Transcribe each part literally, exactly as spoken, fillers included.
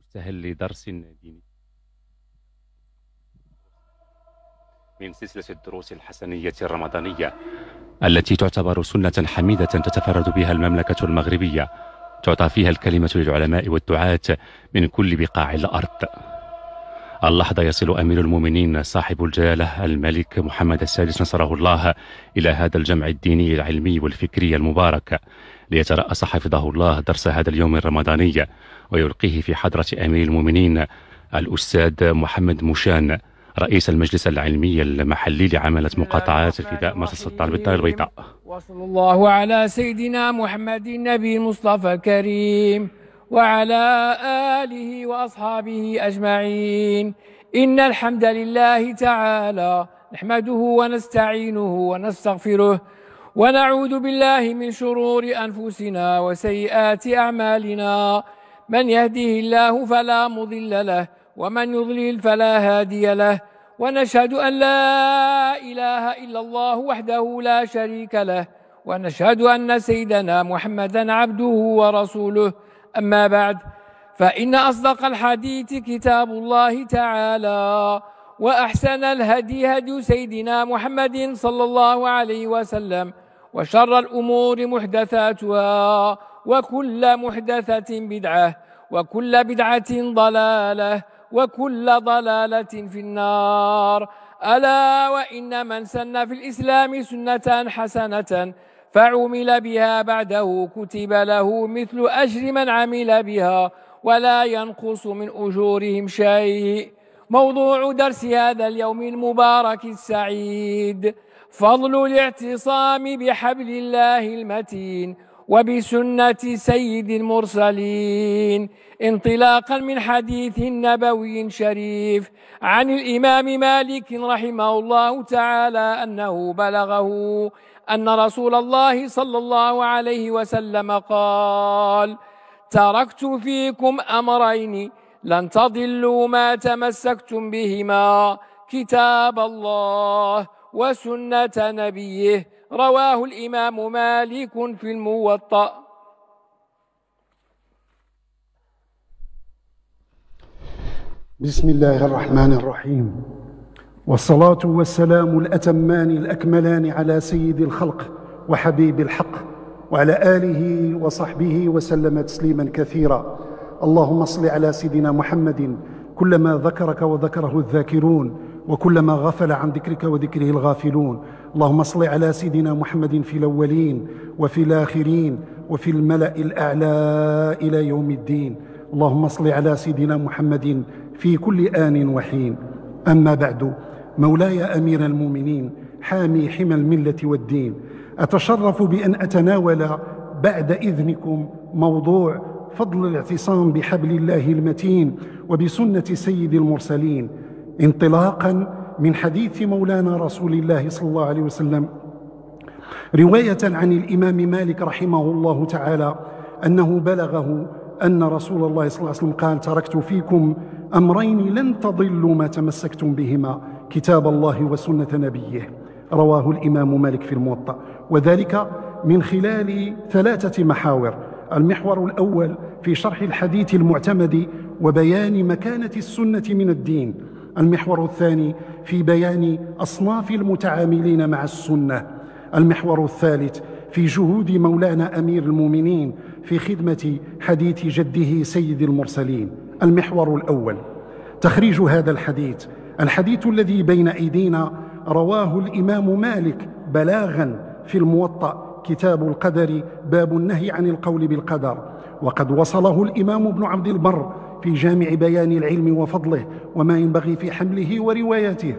مستهل درس ديني من سلسلة الدروس الحسنية الرمضانية التي تعتبر سنة حميدة تتفرد بها المملكة المغربية، تعطى فيها الكلمة للعلماء والدعاة من كل بقاع الأرض. اللحظة يصل أمير المؤمنين صاحب الجلالة الملك محمد السادس نصره الله إلى هذا الجمع الديني العلمي والفكري المبارك ليترأس حفظه الله درس هذا اليوم الرمضاني ويلقيه في حضرة أمير المؤمنين الأستاذ محمد مشان رئيس المجلس العلمي المحلي لعملة مقاطعات الفداء مرسى السلطان بالدار البيضاء. وصلى الله على سيدنا محمد النبي المصطفى الكريم وعلى آله وأصحابه أجمعين. إن الحمد لله تعالى نحمده ونستعينه ونستغفره ونعوذ بالله من شرور أنفسنا وسيئات أعمالنا. من يهده الله فلا مضل له ومن يضلل فلا هادي له، ونشهد أن لا إله إلا الله وحده لا شريك له، ونشهد أن سيدنا محمدا عبده ورسوله. أما بعد، فإن أصدق الحديث كتاب الله تعالى، وأحسن الهدي هدي سيدنا محمد صلى الله عليه وسلم، وشر الأمور محدثاتها، وكل محدثة بدعة، وكل بدعة ضلالة، وكل ضلالة في النار. ألا وإن من سن في الإسلام سنة حسنة فعمل بها بعده كتب له مثل أجر من عمل بها ولا ينقص من أجورهم شيء. موضوع درس هذا اليوم المبارك السعيد فضل الاعتصام بحبل الله المتين وبسنة سيد المرسلين، انطلاقا من حديث نبوي شريف عن الإمام مالك رحمه الله تعالى أنه بلغه أن رسول الله صلى الله عليه وسلم قال: تركت فيكم أمرين لن تضلوا ما تمسكتم بهما، كتاب الله وسنة نبيه. رواه الإمام مالك في الموطأ. بسم الله الرحمن الرحيم، والصلاة والسلام الأتمان الأكملان على سيد الخلق وحبيب الحق وعلى آله وصحبه وسلم تسليما كثيرا. اللهم صل على سيدنا محمد كلما ذكرك وذكره الذاكرون، وكلما غفل عن ذكرك وذكره الغافلون. اللهم صل على سيدنا محمد في الأولين وفي الآخرين وفي الملأ الأعلى إلى يوم الدين. اللهم صل على سيدنا محمد في كل آن وحين. أما بعد، مولاي أمير المؤمنين حامي حمى الملة والدين، أتشرف بأن أتناول بعد إذنكم موضوع فضل الاعتصام بحبل الله المتين وبسنة سيد المرسلين، انطلاقا من حديث مولانا رسول الله صلى الله عليه وسلم، رواية عن الإمام مالك رحمه الله تعالى أنه بلغه أن رسول الله صلى الله عليه وسلم قال: تركت فيكم أمرين لن تضلوا ما تمسكتم بهما، كتاب الله وسنة نبيه. رواه الإمام مالك في الموطأ، وذلك من خلال ثلاثة محاور. المحور الأول في شرح الحديث المعتمد وبيان مكانة السنة من الدين. المحور الثاني في بيان أصناف المتعاملين مع السنة. المحور الثالث في جهود مولانا أمير المؤمنين في خدمة حديث جده سيد المرسلين. المحور الأول تخريج هذا الحديث. الحديث الذي بين أيدينا رواه الإمام مالك بلاغا في الموطأ، كتاب القدر، باب النهي عن القول بالقدر، وقد وصله الإمام ابن عبد البر في جامع بيان العلم وفضله وما ينبغي في حمله وروايته،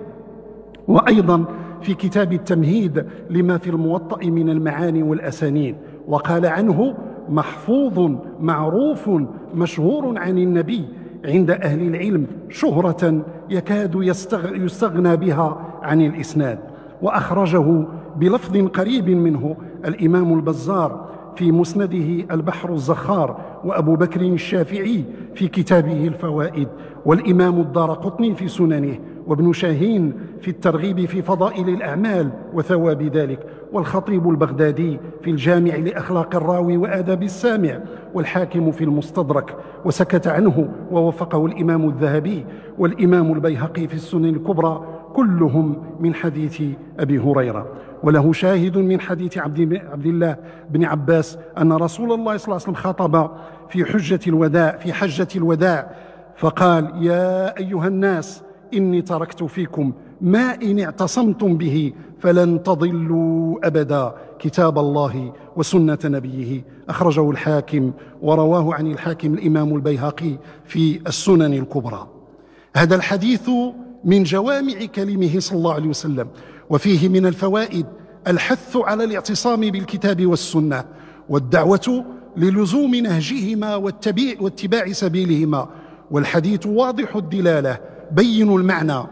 وأيضا في كتاب التمهيد لما في الموطأ من المعاني والأسانيد، وقال عنه: محفوظ معروف مشهور عن النبي عند أهل العلم شهرة يكاد يستغنى بها عن الإسناد. وأخرجه بلفظ قريب منه الإمام البزار في مسنده البحر الزخار، وأبو بكر الشافعي في كتابه الفوائد، والإمام الدارقطني في سننه، وابن شاهين في الترغيب في فضائل الأعمال وثواب ذلك، والخطيب البغدادي في الجامع لأخلاق الراوي وآداب السامع، والحاكم في المستدرك، وسكت عنه ووفقه الإمام الذهبي والإمام البيهقي في السنن الكبرى، كلهم من حديث أبي هريرة. وله شاهد من حديث عبد الله بن عباس أن رسول الله صلى الله عليه وسلم خطب في حجة الوداع في حجة الوداع فقال: يا أيها الناس إني تركت فيكم ما إن اعتصمتم به فلن تضلوا أبدا، كتاب الله وسنة نبيه. أخرجه الحاكم ورواه عن الحاكم الإمام البيهقي في السنن الكبرى. هذا الحديث من جوامع كلمه صلى الله عليه وسلم، وفيه من الفوائد الحث على الاعتصام بالكتاب والسنة، والدعوة للزوم نهجهما واتباع سبيلهما. والحديث واضح الدلالة بين المعنى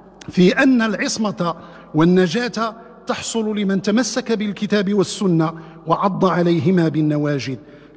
في أن العصمة والنجاة تحصل لمن تمسك بالكتاب والسنة وعض عليهما بالنواجذ،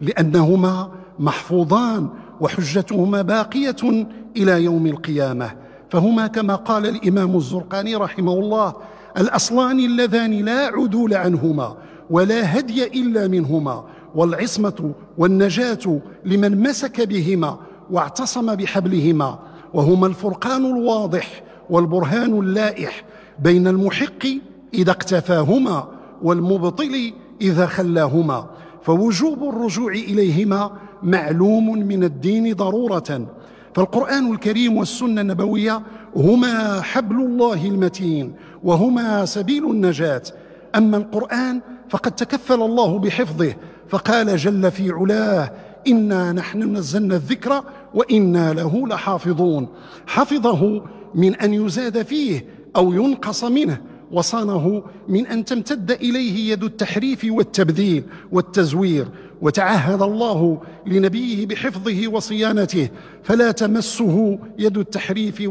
لأنهما محفوظان وحجتهما باقية إلى يوم القيامة. فهما كما قال الإمام الزرقاني رحمه الله: الأصلان اللذان لا عدول عنهما ولا هدي إلا منهما، والعصمة والنجاة لمن مسك بهما واعتصم بحبلهما، وهما الفرقان الواضح والبرهان اللائح بين المحق إذا اقتفاهما والمبطل إذا خلاهما، فوجوب الرجوع إليهما معلوم من الدين ضرورة. فالقرآن الكريم والسنة النبوية هما حبل الله المتين وهما سبيل النجاة. أما القرآن فقد تكفل الله بحفظه، فقال جل في علاه: إنا نحن نزلنا الذكر وإنا له لحافظون. حفظه من أن يزاد فيه أو ينقص منه، وصانه من أن تمتد إليه يد التحريف والتبديل والتزوير. وتعهد الله لنبيه بحفظه وصيانته، فلا تمسه يد التحريف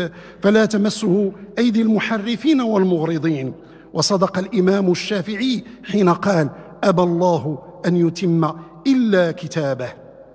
فلا تمسه أيدي المحرفين والمغرضين. وصدق الإمام الشافعي حين قال: أبى الله أن يتم إلا كتابه.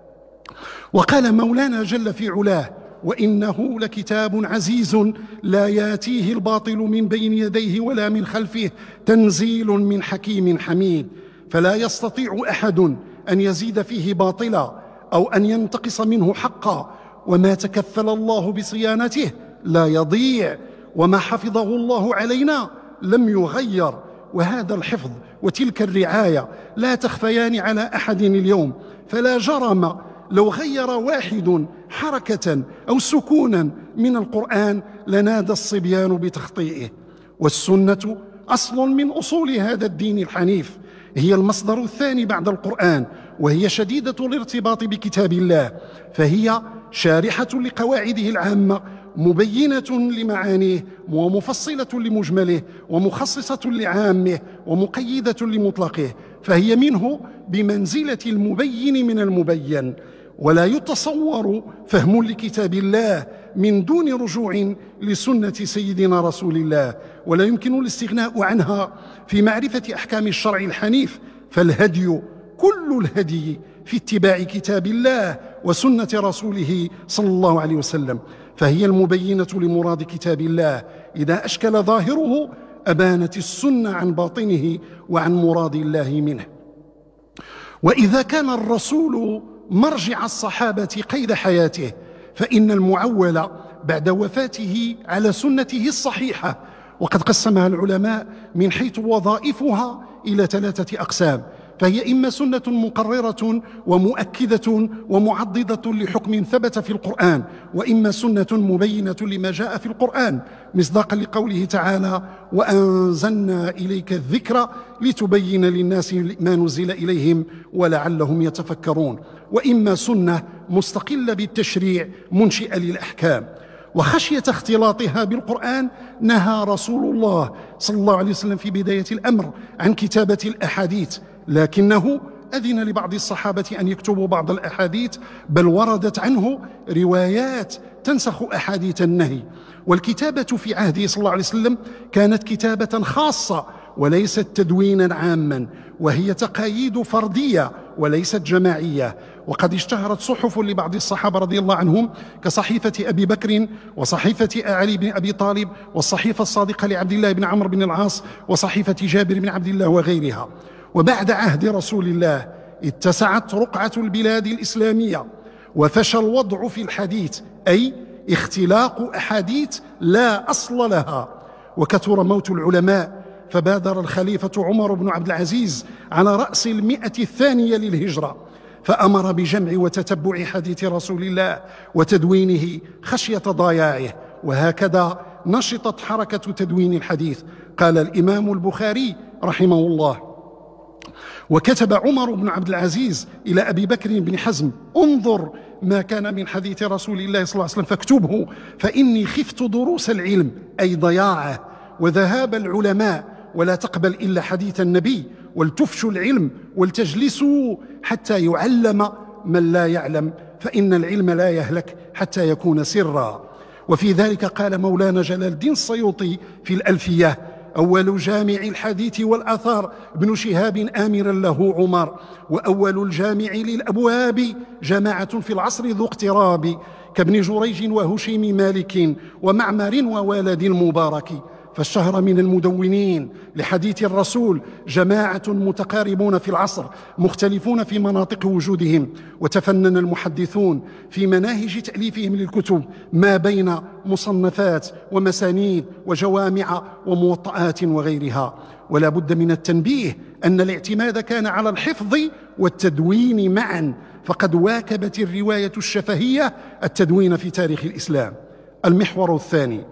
وقال مولانا جل في علاه: وإنه لكتاب عزيز لا ياتيه الباطل من بين يديه ولا من خلفه، تنزيل من حكيم حميد. فلا يستطيع أحد أن يزيد فيه باطلا أو أن ينتقص منه حقا، وما تكفل الله بصيانته لا يضيع، وما حفظه الله علينا لم يغير. وهذا الحفظ وتلك الرعاية لا تخفيان على أحد اليوم، فلا جرم لو غير واحد حركة أو سكونا من القرآن لنادى الصبيان بتخطيئه. والسنة أصل من أصول هذا الدين الحنيف، هي المصدر الثاني بعد القرآن، وهي شديدة الارتباط بكتاب الله، فهي شارحة لقواعده العامة، مبينة لمعانيه، ومفصلة لمجمله، ومخصصة لعامه، ومقيدة لمطلقه، فهي منه بمنزلة المبين من المبين. ولا يتصور فهم لكتاب الله من دون رجوع لسنة سيدنا رسول الله، ولا يمكن الاستغناء عنها في معرفة أحكام الشرع الحنيف. فالهدي كل الهدي في اتباع كتاب الله وسنة رسوله صلى الله عليه وسلم، فهي المبينة لمراد كتاب الله. إذا أشكل ظاهره أبانت السنة عن باطنه وعن مراد الله منه. وإذا كان الرسول مرجع الصحابة قيد حياته، فإن المعول بعد وفاته على سنته الصحيحة، وقد قسمها العلماء من حيث وظائفها إلى ثلاثة أقسام، فهي إما سنة مقررة ومؤكدة ومعضدة لحكم ثبت في القرآن، وإما سنة مبينة لما جاء في القرآن، مصداقا لقوله تعالى: وأنزلنا إليك الذكر لتبين للناس ما نزل إليهم ولعلهم يتفكرون، وإما سنة مستقلة بالتشريع منشئة للأحكام. وخشية اختلاطها بالقرآن نهى رسول الله صلى الله عليه وسلم في بداية الأمر عن كتابة الأحاديث، لكنه أذن لبعض الصحابة أن يكتبوا بعض الأحاديث، بل وردت عنه روايات تنسخ أحاديث النهي. والكتابة في عهده صلى الله عليه وسلم كانت كتابة خاصة وليست تدوينا عاما، وهي تقاييد فردية وليست جماعية. وقد اشتهرت صحف لبعض الصحابة رضي الله عنهم كصحيفة أبي بكر وصحيفة علي بن أبي طالب والصحيفة الصادقة لعبد الله بن عمرو بن العاص وصحيفة جابر بن عبد الله وغيرها. وبعد عهد رسول الله اتسعت رقعة البلاد الإسلامية وفشى الوضع في الحديث، أي اختلاق أحاديث لا أصل لها، وكثر موت العلماء، فبادر الخليفة عمر بن عبد العزيز على رأس المئة الثانية للهجرة فأمر بجمع وتتبع حديث رسول الله وتدوينه خشية ضياعه، وهكذا نشطت حركة تدوين الحديث. قال الإمام البخاري رحمه الله: وكتب عمر بن عبد العزيز إلى أبي بكر بن حزم: انظر ما كان من حديث رسول الله صلى الله عليه وسلم فاكتبه، فإني خفت دروس العلم، أي ضياعه، وذهاب العلماء، ولا تقبل إلا حديث النبي، ولتفشوا العلم ولتجلسوا حتى يعلم من لا يعلم، فإن العلم لا يهلك حتى يكون سرا. وفي ذلك قال مولانا جلال الدين السيوطي في الألفية: أول جامع الحديث والآثار ابن شهاب آمرا له عمر، وأول الجامع للأبواب جماعة في العصر ذو اقتراب، كابن جريج وهشيم مالك ومعمر ووالد المبارك. فاشتهر من المدونين لحديث الرسول جماعة متقاربون في العصر مختلفون في مناطق وجودهم، وتفنن المحدثون في مناهج تأليفهم للكتب ما بين مصنفات ومسانيد وجوامع وموطئات وغيرها. ولا بد من التنبيه أن الاعتماد كان على الحفظ والتدوين معا، فقد واكبت الرواية الشفهية التدوين في تاريخ الإسلام. المحور الثاني: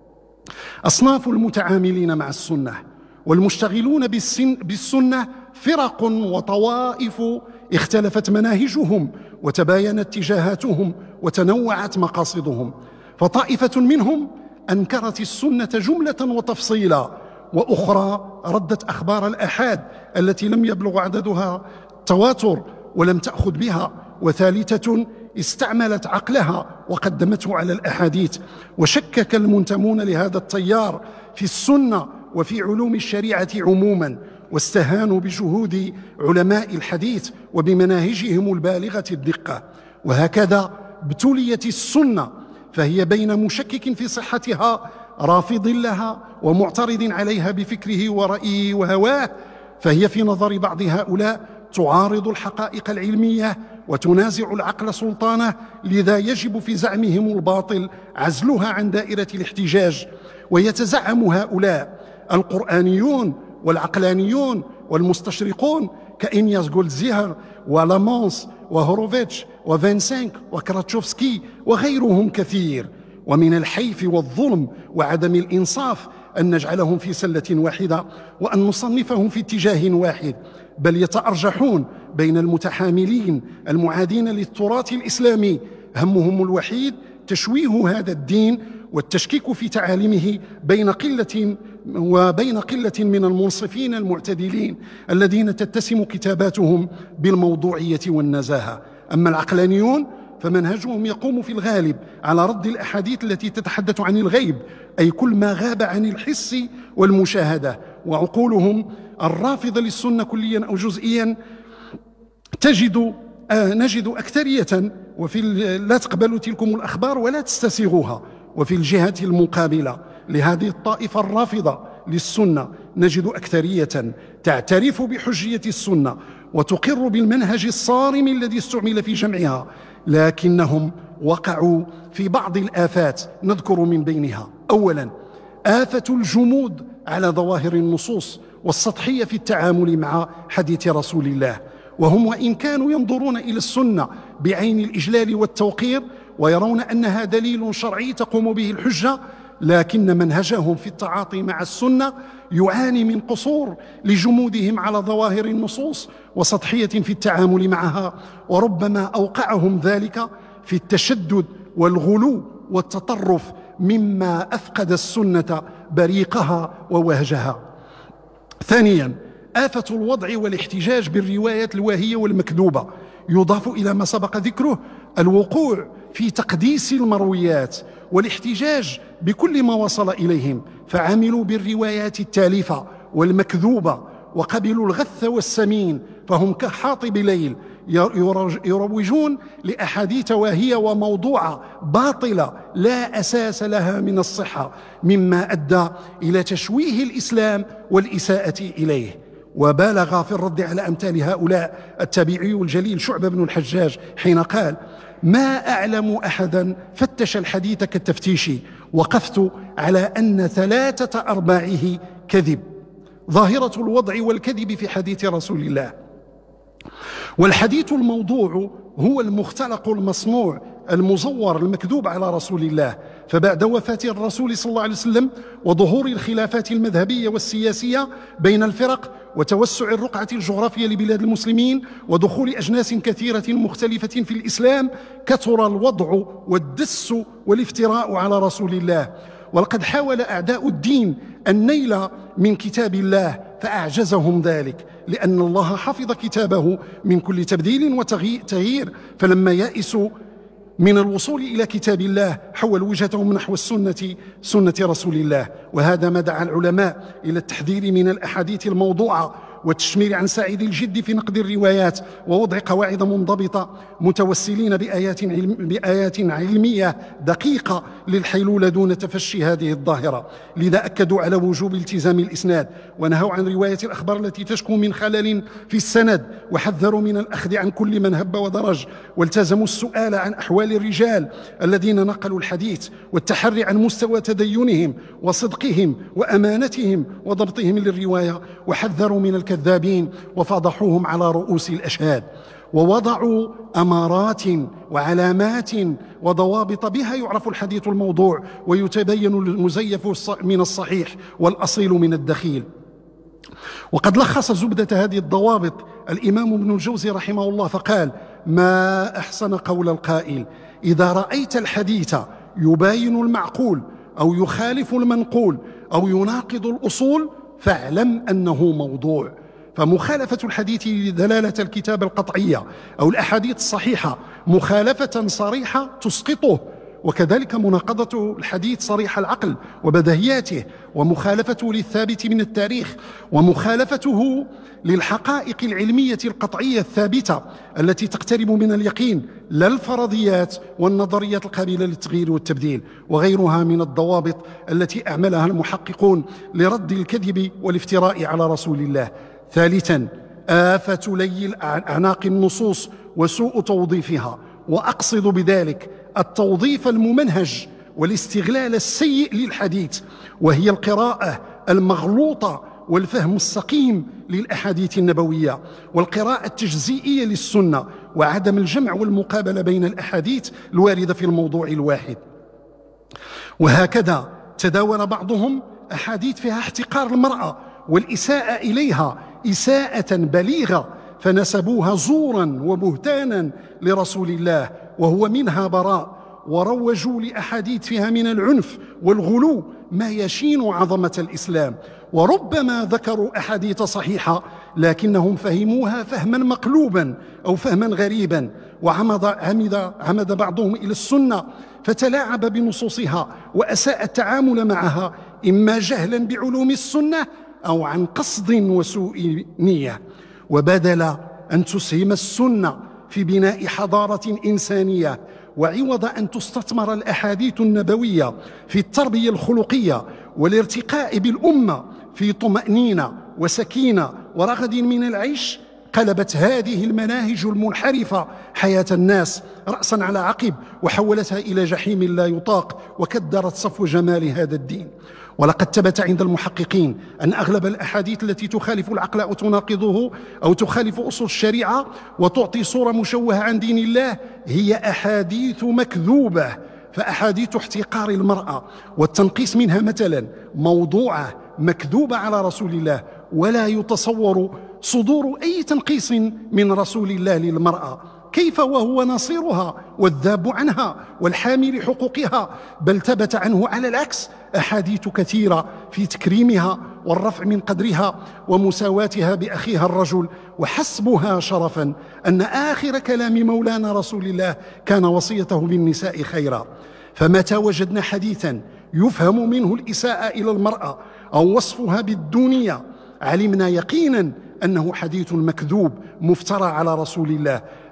أصناف المتعاملين مع السنة. والمشتغلون بالسنة فرق وطوائف اختلفت مناهجهم وتباينت اتجاهاتهم وتنوعت مقاصدهم، فطائفة منهم أنكرت السنة جملة وتفصيلا، وأخرى ردت أخبار الآحاد التي لم يبلغ عددها تواتر ولم تأخذ بها، وثالثة استعملت عقلها وقدمته على الأحاديث. وشكك المنتمون لهذا التيار في السنة وفي علوم الشريعة عموما، واستهانوا بجهود علماء الحديث وبمناهجهم البالغة الدقة. وهكذا ابتليت السنة، فهي بين مشكك في صحتها رافض لها ومعترض عليها بفكره ورأيه وهواه، فهي في نظر بعض هؤلاء تعارض الحقائق العلمية وتنازع العقل سلطانه، لذا يجب في زعمهم الباطل عزلها عن دائرة الاحتجاج. ويتزعم هؤلاء القرآنيون والعقلانيون والمستشرقون كإنياس جولدزيهر ولامونس وهوروفيتش وفينسينك وكراتشوفسكي وغيرهم كثير. ومن الحيف والظلم وعدم الإنصاف أن نجعلهم في سلة واحدة وأن نصنفهم في اتجاه واحد، بل يتأرجحون بين المتحاملين المعادين للتراث الإسلامي، همهم الوحيد تشويه هذا الدين والتشكيك في تعاليمه بين قلة وبين قلة من المنصفين المعتدلين الذين تتسم كتاباتهم بالموضوعية والنزاهة. أما العقلانيون فمنهجهم يقوم في الغالب على رد الأحاديث التي تتحدث عن الغيب، أي كل ما غاب عن الحس والمشاهدة. وعقولهم الرافضة للسنة كليا أو جزئيا تجد آه نجد أكثرية وفي لا تقبل تلكم الأخبار ولا تستسيغها. وفي الجهة المقابلة لهذه الطائفة الرافضة للسنة نجد أكثرية تعترف بحجية السنة وتقر بالمنهج الصارم الذي استعمل في جمعها، لكنهم وقعوا في بعض الآفات نذكر من بينها: أولا، آفة الجمود على ظواهر النصوص والسطحية في التعامل مع حديث رسول الله، وهم وإن كانوا ينظرون إلى السنة بعين الإجلال والتوقير ويرون أنها دليل شرعي تقوم به الحجة، لكن منهجهم في التعاطي مع السنة يعاني من قصور لجمودهم على ظواهر النصوص وسطحية في التعامل معها، وربما أوقعهم ذلك في التشدد والغلو والتطرف مما أفقد السنة بريقها ووهجها. ثانيا، آفة الوضع والاحتجاج بالروايات الواهية والمكذوبة، يضاف إلى ما سبق ذكره الوقوع في تقديس المرويات والاحتجاج بكل ما وصل إليهم، فعملوا بالروايات التالفة والمكذوبة وقبلوا الغث والسمين، فهم كحاطب ليل يروجون لأحاديث واهية وموضوعة باطلة لا أساس لها من الصحة، مما أدى إلى تشويه الإسلام والإساءة إليه. وبالغ في الرد على أمثال هؤلاء التابعي الجليل شعبة بن الحجاج حين قال: ما أعلم أحدا فتش الحديث كالتفتيش، وقفت على أن ثلاثة أرباعه كذب. ظاهرة الوضع والكذب في حديث رسول الله. والحديث الموضوع هو المختلق المصنوع المزور المكذوب على رسول الله. فبعد وفاة الرسول صلى الله عليه وسلم وظهور الخلافات المذهبية والسياسية بين الفرق وتوسع الرقعة الجغرافية لبلاد المسلمين ودخول أجناس كثيرة مختلفة في الإسلام، كثر الوضع والدس والافتراء على رسول الله. ولقد حاول أعداء الدين النيل من كتاب الله فأعجزهم ذلك، لأن الله حفظ كتابه من كل تبديل وتغيير. فلما يأسوا من الوصول إلى كتاب الله حول وجهتهم نحو السنة سنة رسول الله. وهذا ما دعا العلماء إلى التحذير من الأحاديث الموضوعة والتشمير عن ساعد الجد في نقد الروايات ووضع قواعد منضبطة متوسلين بآيات, علم بآيات علمية دقيقة للحيلولة دون تفشي هذه الظاهرة. لذا أكدوا على وجوب التزام الإسناد ونهوا عن رواية الأخبار التي تشكو من خلل في السند، وحذروا من الأخذ عن كل من هب ودرج، والتزموا السؤال عن أحوال الرجال الذين نقلوا الحديث، والتحري عن مستوى تدينهم وصدقهم وأمانتهم وضبطهم للرواية، وحذروا من الكذابين وفضحوهم على رؤوس الأشهاد، ووضعوا أمارات وعلامات وضوابط بها يعرف الحديث الموضوع ويتبين المزيف من الصحيح والأصيل من الدخيل. وقد لخص زبدة هذه الضوابط الإمام ابن الجوزي رحمه الله فقال: ما أحسن قول القائل: إذا رأيت الحديث يباين المعقول أو يخالف المنقول أو يناقض الأصول فاعلم أنه موضوع. فمخالفة الحديث لدلالة الكتاب القطعية أو الأحاديث الصحيحة مخالفة صريحة تسقطه، وكذلك مناقضة الحديث صريح العقل وبدهياته، ومخالفته للثابت من التاريخ، ومخالفته للحقائق العلمية القطعية الثابتة التي تقترب من اليقين، لا الفرضيات والنظريات القابلة للتغيير والتبديل، وغيرها من الضوابط التي أعملها المحققون لرد الكذب والافتراء على رسول الله. ثالثا، آفة لي أعناق النصوص وسوء توظيفها، وأقصد بذلك التوظيف الممنهج والاستغلال السيء للحديث، وهي القراءة المغلوطة والفهم السقيم للأحاديث النبوية، والقراءة التجزئية للسنة، وعدم الجمع والمقابلة بين الأحاديث الواردة في الموضوع الواحد. وهكذا تداول بعضهم أحاديث فيها احتقار المرأة والإساءة إليها إساءة بليغة، فنسبوها زورا وبهتانا لرسول الله وهو منها براء، وروجوا لأحاديث فيها من العنف والغلو ما يشين عظمة الإسلام. وربما ذكروا أحاديث صحيحة لكنهم فهموها فهما مقلوبا أو فهما غريبا، وعمد عمد, عمد بعضهم إلى السنة فتلاعب بنصوصها وأساء التعامل معها، إما جهلا بعلوم السنة أو عن قصد وسوء نية. وبدل أن تسهم السنة في بناء حضارة إنسانية، وعوض أن تستثمر الأحاديث النبوية في التربية الخلقية والارتقاء بالأمة في طمأنينة وسكينة ورغد من العيش، قلبت هذه المناهج المنحرفة حياة الناس رأسا على عقب، وحولتها إلى جحيم لا يطاق، وكدرت صفو جمال هذا الدين. ولقد ثبت عند المحققين أن أغلب الأحاديث التي تخالف العقل أو تناقضه أو تخالف أصول الشريعة وتعطي صورة مشوهة عن دين الله هي أحاديث مكذوبة. فأحاديث احتقار المرأة والتنقيص منها مثلا موضوعة مكذوبة على رسول الله، ولا يتصور صدور أي تنقيص من رسول الله للمرأة، كيف وهو ناصرها والذاب عنها والحامي لحقوقها، بل ثبت عنه على العكس أحاديث كثيرة في تكريمها والرفع من قدرها ومساواتها بأخيها الرجل. وحسبها شرفا أن آخر كلام مولانا رسول الله كان وصيته بالنساء خيرا. فمتى وجدنا حديثا يفهم منه الإساءة إلى المرأة أو وصفها بالدونية علمنا يقينا أنه حديث مكذوب مفترى على رسول الله،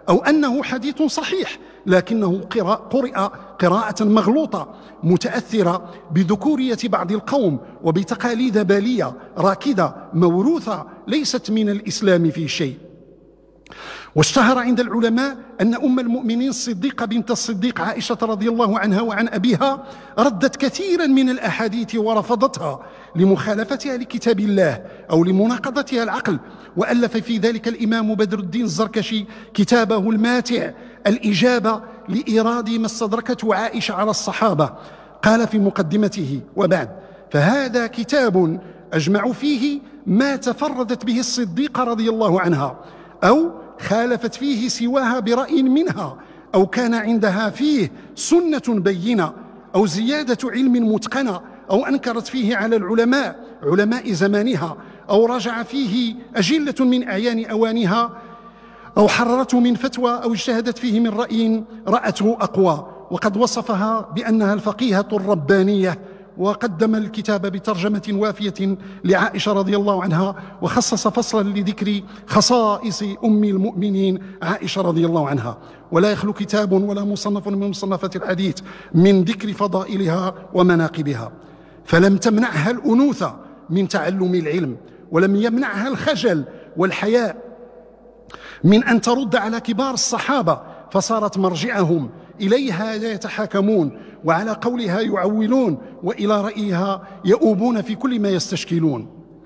أو أنه حديث صحيح لكنه قرئ قراءة مغلوطة متأثرة بذكورية بعض القوم وبتقاليد بالية راكدة موروثة ليست من الإسلام في شيء. واشتهر عند العلماء أن أم المؤمنين الصديقة بنت الصديق عائشة رضي الله عنها وعن أبيها ردت كثيرا من الأحاديث ورفضتها لمخالفتها لكتاب الله أو لمناقضتها العقل، وألف في ذلك الإمام بدر الدين الزركشي كتابه الماتع الإجابة لإيراد ما استدركته عائشة على الصحابة. قال في مقدمته: وبعد، فهذا كتاب أجمع فيه ما تفردت به الصديقة رضي الله عنها أو خالفت فيه سواها برأي منها، أو كان عندها فيه سنة بينة أو زيادة علم متقنة، أو أنكرت فيه على العلماء علماء زمانها، أو رجع فيه أجلة من أعيان أوانها، أو حررته من فتوى، أو اجتهدت فيه من رأي رأته أقوى. وقد وصفها بأنها الفقيهة الربانية، وقدم الكتاب بترجمة وافية لعائشة رضي الله عنها، وخصص فصلا لذكر خصائص أم المؤمنين عائشة رضي الله عنها. ولا يخلو كتاب ولا مصنف من مصنفات الحديث من ذكر فضائلها ومناقبها. فلم تمنعها الأنوثة من تعلم العلم، ولم يمنعها الخجل والحياء من أن ترد على كبار الصحابة، فصارت مرجعهم إليها يتحاكمون، وعلى قولها يعولون، وإلى رأيها يؤوبون في كل ما يستشكلون.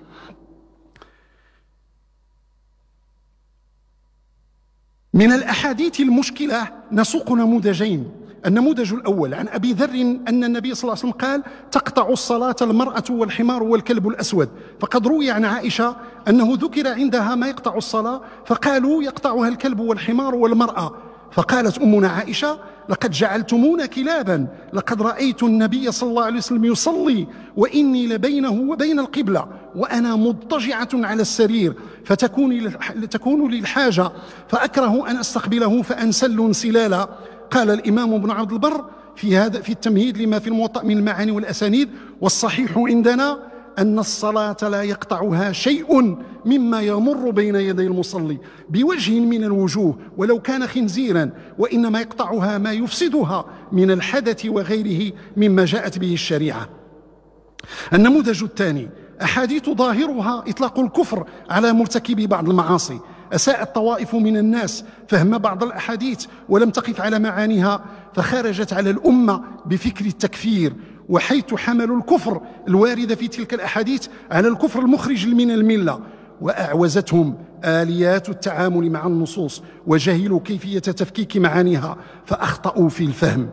من الأحاديث المشكلة نسوق نموذجين. النموذج الأول عن أبي ذر أن النبي صلى الله عليه وسلم قال: تقطع الصلاة المرأة والحمار والكلب الأسود. فقد روي عن عائشة أنه ذكر عندها ما يقطع الصلاة، فقالوا يقطعها الكلب والحمار والمرأة، فقالت أمنا عائشة: لقد جعلتمونا كلابا، لقد رأيت النبي صلى الله عليه وسلم يصلي وإني لبينه وبين القبلة وأنا مضطجعة على السرير، فتكون لي الحاجة فأكره أن أستقبله فأنسل انسلالا. قال الإمام ابن عبد البر في هذا في التمهيد لما في الموطأ من المعاني والأسانيد: والصحيح عندنا أن الصلاة لا يقطعها شيء مما يمر بين يدي المصلي بوجه من الوجوه ولو كان خنزيرا، وإنما يقطعها ما يفسدها من الحدث وغيره مما جاءت به الشريعة. النموذج الثاني أحاديث ظاهرها إطلاق الكفر على مرتكب بعض المعاصي. أساءت طوائف من الناس فهم بعض الأحاديث ولم تقف على معانيها، فخرجت على الأمة بفكر التكفير، وحيث حملوا الكفر الوارد في تلك الأحاديث على الكفر المخرج من الملة، وأعوزتهم آليات التعامل مع النصوص وجهلوا كيفية تفكيك معانيها فأخطأوا في الفهم،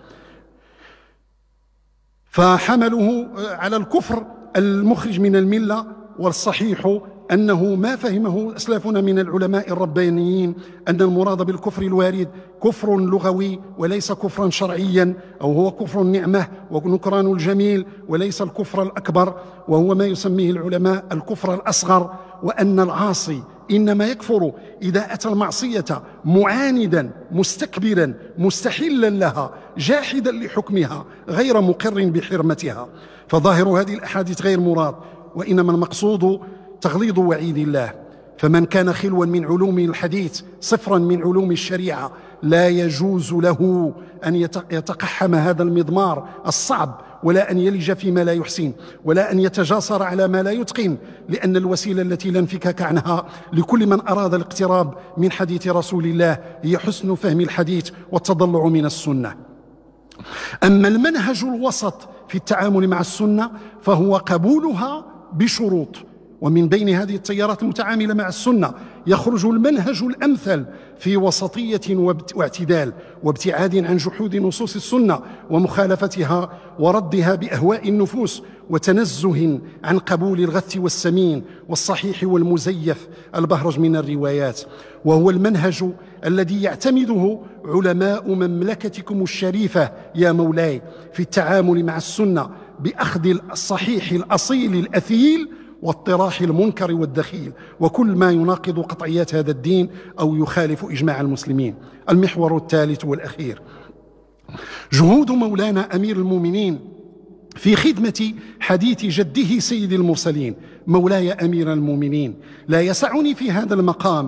فحملوه على الكفر المخرج من الملة. والصحيح أنه ما فهمه أسلافنا من العلماء الربانيين أن المراد بالكفر الوارد كفر لغوي وليس كفرا شرعيا، أو هو كفر النعمة ونكران الجميل وليس الكفر الأكبر، وهو ما يسميه العلماء الكفر الأصغر، وأن العاصي إنما يكفر إذا أتى المعصية معاندا مستكبرا مستحلا لها جاحدا لحكمها غير مقر بحرمتها. فظاهر هذه الأحاديث غير مراد، وإنما المقصود تغليظ وعيد الله. فمن كان خلوا من علوم الحديث صفرا من علوم الشريعة لا يجوز له أن يتقحم هذا المضمار الصعب، ولا أن يلج فيما لا يحسن، ولا أن يتجاسر على ما لا يتقن، لأن الوسيلة التي لا انفكاك عنها لكل من أراد الاقتراب من حديث رسول الله هي حسن فهم الحديث والتضلع من السنة. أما المنهج الوسط في التعامل مع السنة فهو قبولها بشروط، ومن بين هذه التيارات المتعاملة مع السنة يخرج المنهج الأمثل في وسطية واعتدال وابتعاد عن جحود نصوص السنة ومخالفتها وردها بأهواء النفوس، وتنزه عن قبول الغث والسمين والصحيح والمزيف البهرج من الروايات، وهو المنهج الذي يعتمده علماء مملكتكم الشريفة يا مولاي في التعامل مع السنة بأخذ الصحيح الأصيل الأثيل واطراح المنكر والدخيل وكل ما يناقض قطعيات هذا الدين أو يخالف إجماع المسلمين. المحور الثالث والأخير جهود مولانا أمير المؤمنين في خدمة حديث جده سيد المرسلين مولاي أمير المؤمنين. لا يسعني في هذا المقام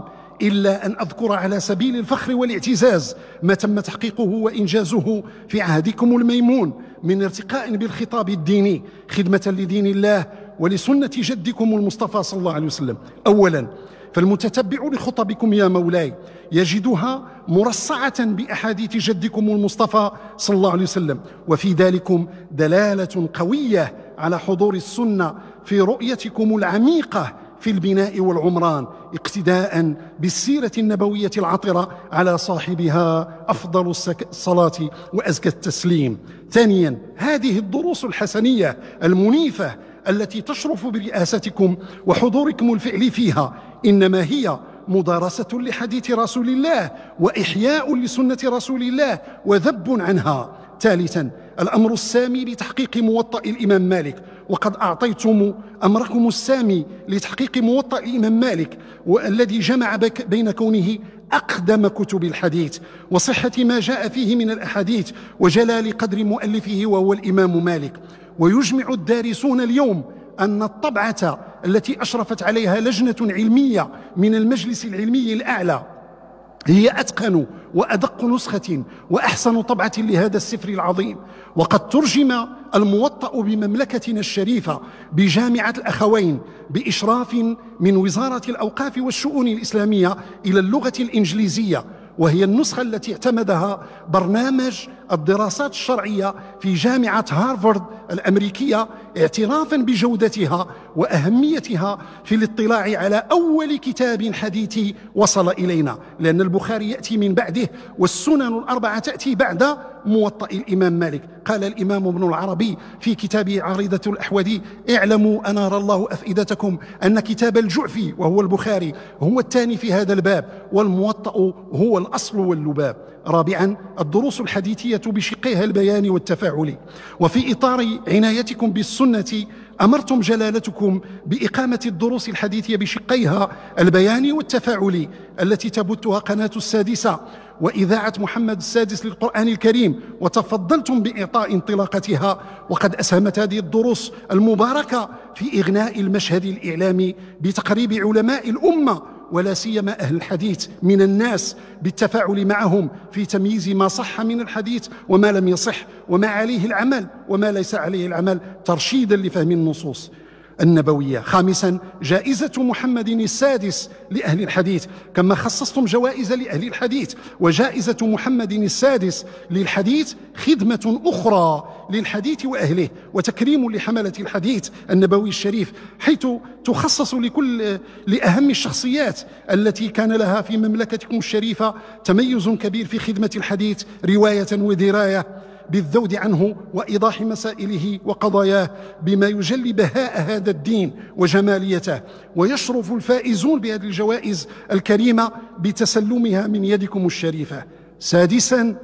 إلا أن أذكر على سبيل الفخر والاعتزاز ما تم تحقيقه وإنجازه في عهدكم الميمون من ارتقاء بالخطاب الديني خدمة لدين الله ولسنة جدكم المصطفى صلى الله عليه وسلم. أولا، فالمتتبع لخطبكم يا مولاي يجدها مرصعة بأحاديث جدكم المصطفى صلى الله عليه وسلم، وفي ذلكم دلالة قوية على حضور السنة في رؤيتكم العميقة في البناء والعمران، اقتداء بالسيرة النبوية العطرة على صاحبها أفضل الصلاة وأزكى التسليم. ثانيا، هذه الدروس الحسنية المنيفة التي تشرف برئاستكم وحضوركم الفعلي فيها إنما هي مدارسة لحديث رسول الله وإحياء لسنة رسول الله وذب عنها. ثالثا، الأمر السامي لتحقيق موطأ الإمام مالك، وقد أعطيتم أمركم السامي لتحقيق موطأ الإمام مالك والذي جمع بين كونه أقدم كتب الحديث وصحة ما جاء فيه من الأحاديث وجلال قدر مؤلفه وهو الإمام مالك. ويجمع الدارسون اليوم أن الطبعة التي أشرفت عليها لجنة علمية من المجلس العلمي الأعلى هي أتقن وأدق نسخة وأحسن طبعة لهذا السفر العظيم، وقد ترجم الموطأ بمملكتنا الشريفة بجامعة الأخوين بإشراف من وزارة الأوقاف والشؤون الإسلامية إلى اللغة الإنجليزية، وهي النسخة التي اعتمدها برنامج الدراسات الشرعية في جامعة هارفارد الأمريكية اعترافا بجودتها وأهميتها في الاطلاع على أول كتاب حديثي وصل إلينا، لأن البخاري يأتي من بعده والسنن الأربعة تأتي بعد موطأ الإمام مالك. قال الإمام ابن العربي في كتابه عريضة الأحوذي: اعلموا أنار الله أفئدتكم أن كتاب الجعفي وهو البخاري هو الثاني في هذا الباب، والموطأ هو الأصل واللباب. رابعا، الدروس الحديثية بشقيها البياني والتفاعلي. وفي إطار عنايتكم بالسنة أمرتم جلالتكم بإقامة الدروس الحديثية بشقيها البياني والتفاعلي التي تبثها قناة السادسة وإذاعة محمد السادس للقرآن الكريم، وتفضلتم بإعطاء انطلاقتها. وقد أسهمت هذه الدروس المباركة في إغناء المشهد الإعلامي بتقريب علماء الأمة ولا سيما أهل الحديث من الناس بالتفاعل معهم في تمييز ما صح من الحديث وما لم يصح وما عليه العمل وما ليس عليه العمل، ترشيدا لفهم النصوص النبوية. خامسا، جائزة محمد السادس لأهل الحديث، كما خصصتم جوائز لأهل الحديث، وجائزة محمد السادس للحديث خدمة أخرى للحديث وأهله وتكريم لحملة الحديث النبوي الشريف، حيث تخصص لكل لأهم الشخصيات التي كان لها في مملكتكم الشريفة تميز كبير في خدمة الحديث رواية ودراية، بالذود عنه وإيضاح مسائله وقضاياه بما يجلي بهاء هذا الدين وجماليته. ويشرف الفائزون بهذه الجوائز الكريمة بتسلمها من يدكم الشريفة. سادسا،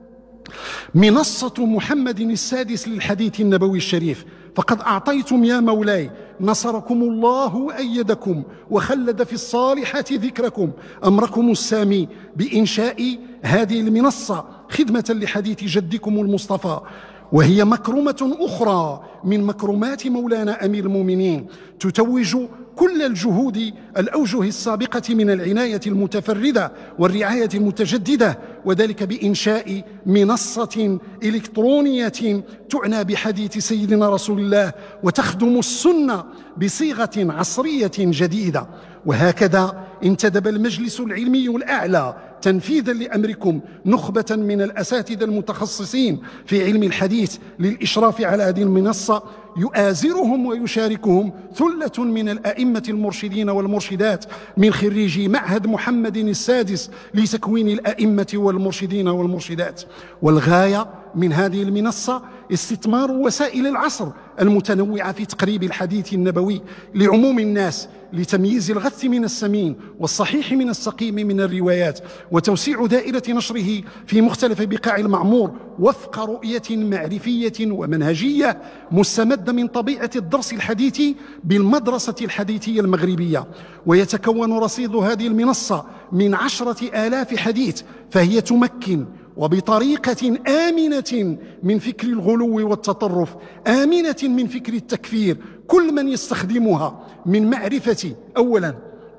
منصة محمد السادس للحديث النبوي الشريف، فقد أعطيتم يا مولاي نصركم الله وأيدكم وخلد في الصالحات ذكركم أمركم السامي بإنشاء هذه المنصة خدمة لحديث جدكم المصطفى، وهي مكرمة أخرى من مكرمات مولانا أمير المؤمنين تتوج كل الجهود الأوجه السابقة من العناية المتفردة والرعاية المتجددة، وذلك بإنشاء منصة إلكترونية تعنى بحديث سيدنا رسول الله وتخدم السنة بصيغة عصرية جديدة. وهكذا انتدب المجلس العلمي الأعلى تنفيذا لأمركم نخبة من الأساتذة المتخصصين في علم الحديث للإشراف على هذه المنصة، يؤازرهم ويشاركهم ثلة من الأئمة المرشدين والمرشدات من خريجي معهد محمد السادس لتكوين الأئمة والمرشدين والمرشدات. والغاية من هذه المنصة استثمار وسائل العصر المتنوعة في تقريب الحديث النبوي لعموم الناس، لتمييز الغث من السمين والصحيح من السقيم من الروايات، وتوسيع دائرة نشره في مختلف بقاع المعمور وفق رؤية معرفية ومنهجية مستمدة من طبيعة الدرس الحديثي بالمدرسة الحديثية المغربية. ويتكون رصيد هذه المنصة من عشرة آلاف حديث، فهي تمكن وبطريقة آمنة من فكر الغلو والتطرف، آمنة من فكر التكفير كل من يستخدمها، من معرفة أولا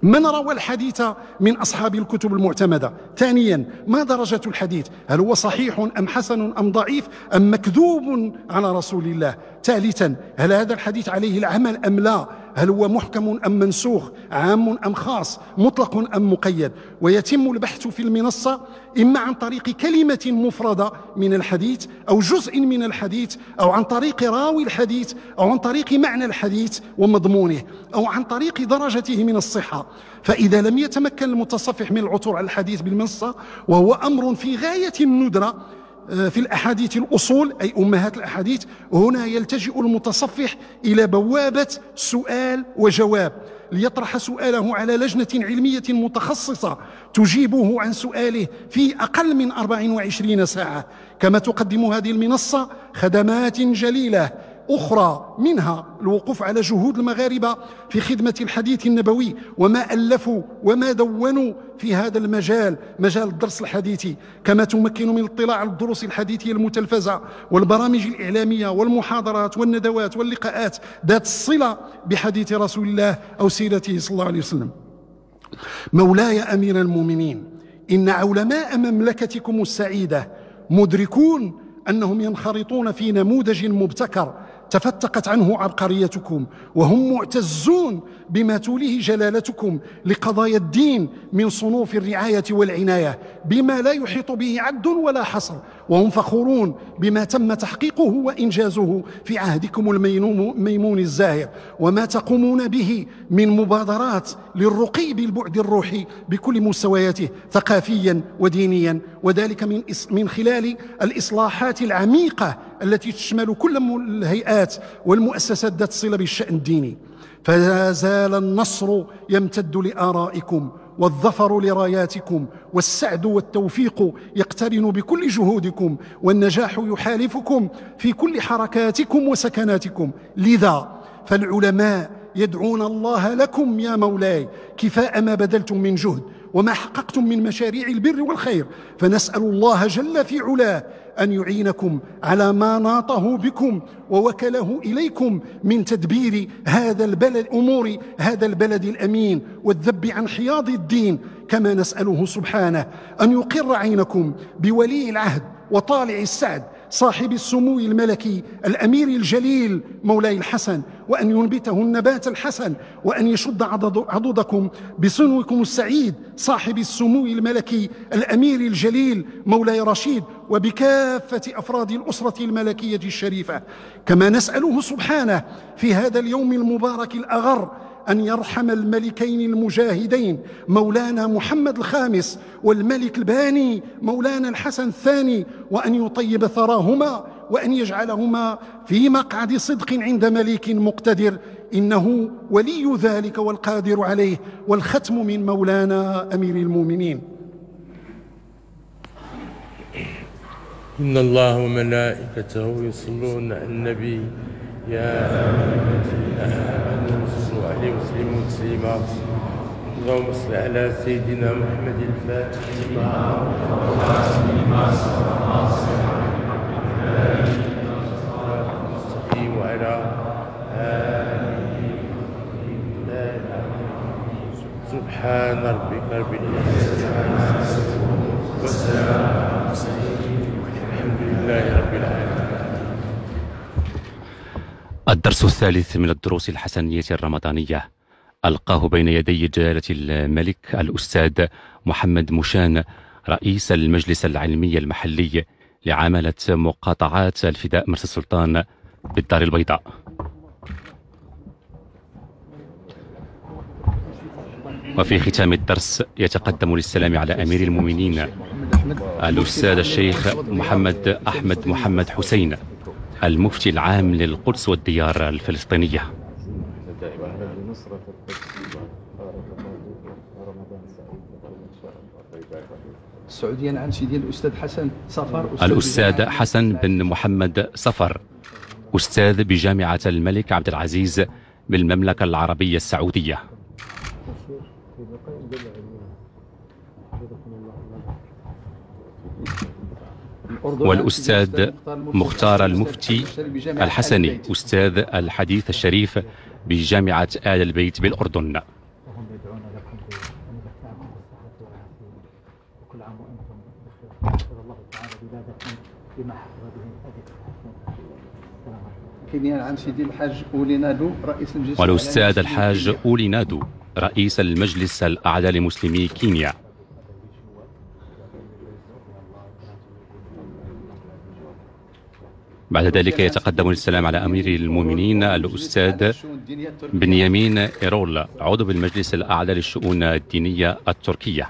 من روى الحديث من أصحاب الكتب المعتمدة؟ ثانيا، ما درجة الحديث؟ هل هو صحيح أم حسن أم ضعيف أم مكذوب على رسول الله؟ ثالثا، هل هذا الحديث عليه العمل أم لا؟ هل هو محكم أم منسوخ؟ عام أم خاص؟ مطلق أم مقيد؟ ويتم البحث في المنصة إما عن طريق كلمة مفردة من الحديث أو جزء من الحديث، أو عن طريق راوي الحديث، أو عن طريق معنى الحديث ومضمونه، أو عن طريق درجته من الصحة. فإذا لم يتمكن المتصفح من العثور على الحديث بالمنصة، وهو أمر في غاية الندرة في الأحاديث الأصول أي أمهات الأحاديث، هنا يلتجئ المتصفح إلى بوابة سؤال وجواب ليطرح سؤاله على لجنة علمية متخصصة تجيبه عن سؤاله في أقل من أربع وعشرين ساعة. كما تقدم هذه المنصة خدمات جليلة أخرى، منها الوقوف على جهود المغاربة في خدمة الحديث النبوي وما ألفوا وما دونوا في هذا المجال، مجال الدرس الحديثي. كما تمكن من الاطلاع على الدروس الحديثية المتلفزة والبرامج الإعلامية والمحاضرات والندوات واللقاءات ذات الصلة بحديث رسول الله أو سيرته صلى الله عليه وسلم. مولاي أمير المؤمنين، إن علماء مملكتكم السعيدة مدركون أنهم ينخرطون في نموذج مبتكر تفتقت عنه عبقريتكم، وهم معتزون بما توليه جلالتكم لقضايا الدين من صنوف الرعاية والعناية بما لا يحيط به عد ولا حصر، وهم فخورون بما تم تحقيقه وإنجازه في عهدكم الميمون الزاهر، وما تقومون به من مبادرات للرقي بالبعد الروحي بكل مستوياته ثقافيا ودينيا، وذلك من من خلال الإصلاحات العميقة التي تشمل كل الهيئات والمؤسسات ذات الصلة بالشأن الديني. فلا زال النصر يمتد لآرائكم، والظفر لراياتكم، والسعد والتوفيق يقترن بكل جهودكم، والنجاح يحالفكم في كل حركاتكم وسكناتكم. لذا فالعلماء يدعون الله لكم يا مولاي كفاء ما بذلتم من جهد وما حققتم من مشاريع البر والخير، فنسأل الله جل في علاه أن يعينكم على ما ناطه بكم ووكله إليكم من تدبير هذا البلد أمور هذا البلد الأمين والذب عن حياض الدين. كما نسأله سبحانه أن يقر عينكم بولي العهد وطالع السعد صاحب السمو الملكي الأمير الجليل مولاي الحسن، وأن ينبته النبات الحسن، وأن يشد عضدكم بصنوكم السعيد صاحب السمو الملكي الأمير الجليل مولاي رشيد، وبكافة أفراد الأسرة الملكية الشريفة. كما نسأله سبحانه في هذا اليوم المبارك الأغر أن يرحم الملكين المجاهدين مولانا محمد الخامس والملك الباني مولانا الحسن الثاني، وأن يطيب ثراهما، وأن يجعلهما في مقعد صدق عند مليك مقتدر، إنه ولي ذلك والقادر عليه. والختم من مولانا أمير المؤمنين. إن الله وملائكته يصلون على النبي يا أيها الذين آمنوا صلوا عليه وسلموا تسليما. اللهم صل على سيدنا محمد الفاتح لما وعلى آله سبحان ربك رب العزة عما يصفون والسلام على المرسلين والحمد لله رب العالمين. الدرس الثالث من الدروس الحسنية الرمضانية ألقاه بين يدي جلالة الملك الأستاذ محمد مشان رئيس المجلس العلمي المحلي لعملة مقاطعات الفداء مرسى السلطان بالدار البيضاء. وفي ختام الدرس يتقدم للسلام على أمير المؤمنين الأستاذ الشيخ محمد أحمد محمد حسين المفتي العام للقدس والديار الفلسطينية. سعوديا عن سيدي الأستاذ حسن صفر. الأستاذ حسن بن محمد صفر أستاذ بجامعة الملك عبد العزيز بالمملكة العربية السعودية. والأستاذ مختار المفتي الحسني أستاذ الحديث الشريف بجامعة آل البيت بالأردن. الله تعالى بلادكم بما حفظ به كاين عن سيدي الحاج أولي نادو رئيس المجلس والأستاذ الحاج أولي نادو رئيس المجلس الأعلى لمسلمي كينيا. بعد ذلك يتقدم للسلام على أمير المؤمنين الأستاذ بنيامين إيرول عضو بالمجلس الأعلى للشؤون الدينية التركية.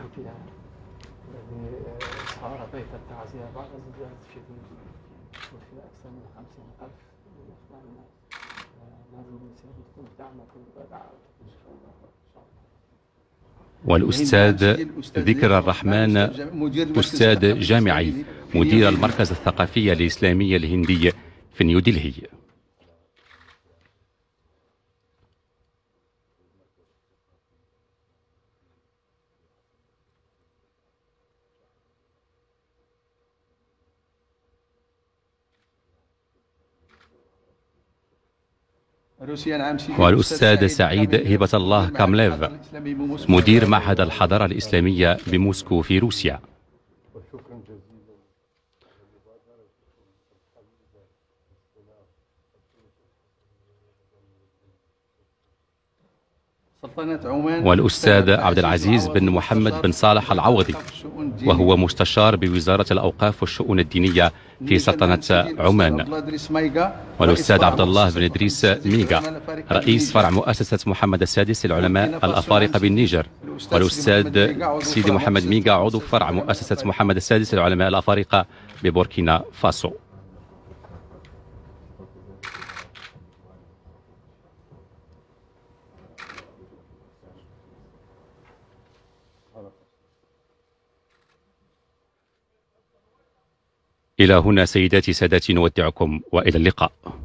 والأستاذ ذكر الرحمن أستاذ جامعي مدير المركز الثقافي الإسلامي الهندي في نيودلهي. والأستاذ سعيد هبة الله كامليف مدير معهد الحضارة الإسلامية بموسكو في روسيا. والأستاذ عبد العزيز بن محمد بن صالح العوضي وهو مستشار بوزارة الأوقاف والشؤون الدينية في سلطنة عمان. والأستاذ عبد الله بن إدريس ميغا رئيس فرع مؤسسة محمد السادس للعلماء الأفارقة بالنيجر. والأستاذ سيدي محمد ميغا عضو فرع مؤسسة محمد السادس للعلماء الأفارقة ببوركينا فاسو. إلى هنا سيداتي سادتي نودعكم وإلى اللقاء.